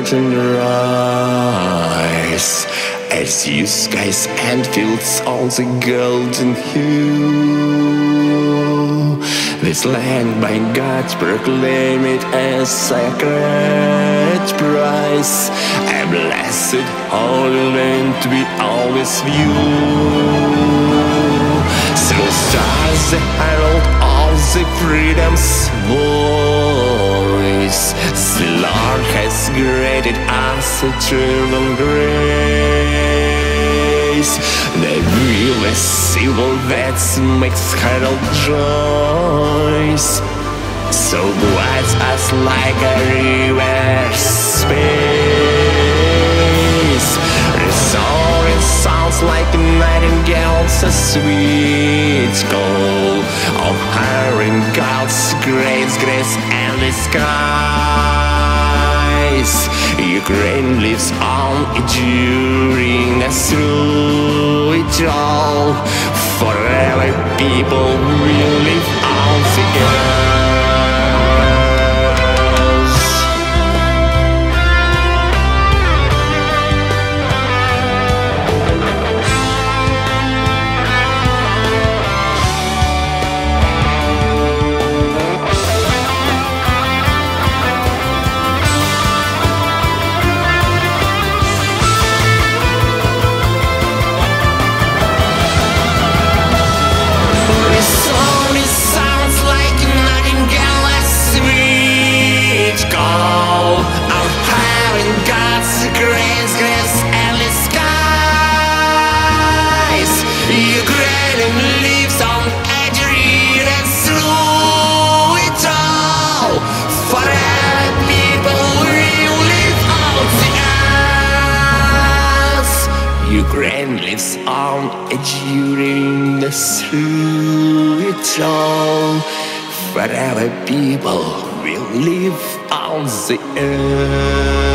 curtain rise, as you skies and fields on the golden hue. This land by God proclaim it as sacred prize, a blessed holy land we always view. Through stars the herald of the freedom's voice, the Lord has granted us eternal grace. The viewless civil that makes herald joys, so glides us like a river's space. Resounding sounds like nightingales, a sweet call of her in God's grace and the skies. Ukraine lives on, enduring us through it all. Forever people will live on the earth. Ukraine lives on, enduring us through it all. Forever people will live on the earth.